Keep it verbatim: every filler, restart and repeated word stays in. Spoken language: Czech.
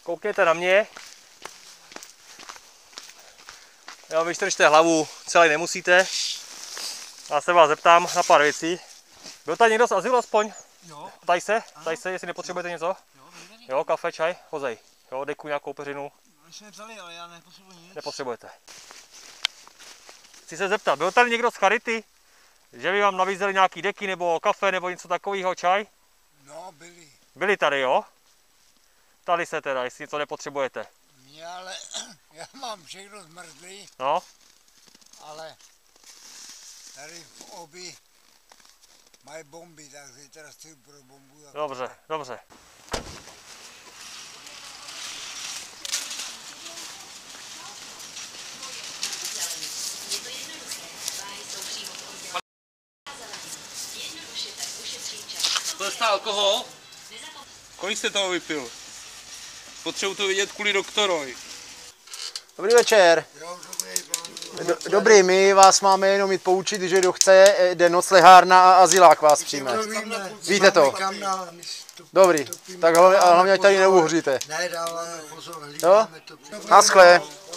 Koukněte na mě. Já vyštržte hlavu, celý nemusíte. Já se vás zeptám na pár věcí. Byl tady někdo z azylu aspoň? Jo. Ptaj se, ptaj se, jestli nepotřebujete něco? Jo, jo, kafe, čaj, hozej. Jo, děkuji, nějakou peřinu. My jsme vzali, ale já nepotřebuji nic. Nepotřebujete. Chci se zeptat, byl tady někdo z Charity? Že by vám nabízeli nějaký deky nebo kafe nebo něco takového, čaj? No, byli. Byli tady, jo? Ptali se teda, jestli něco nepotřebujete. Mě ale, já mám všechno zmrzlý, No? ale tady v obi mají bomby, tak zítra chci pro bombu. Tak... Dobře, dobře. To je stál alkohol? Kolik jste toho vypil? Potřebuji to vidět kvůli doktorovi. Dobrý večer. Jo, dobrý, Do, dobrý, my vás máme jenom jít poučit, že kdo chce, jde noclehárna a azylák vás přijme. Víte to? Dobrý, tak hlavně, hlavně ať tady neuhoříte. Ne, dáváme pozor, Jo? Naschle.